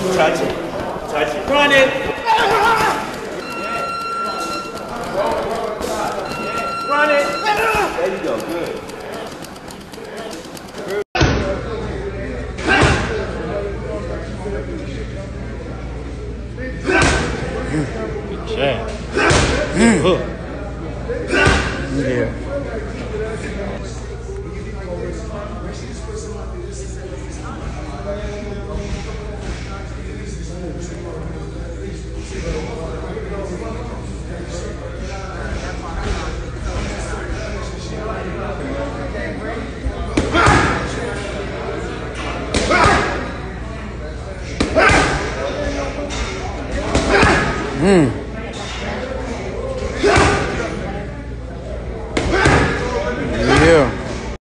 Touch it. Touch it. Run it. Run it. There you go. Good. Good jab. Good hook. Yeah. Mm.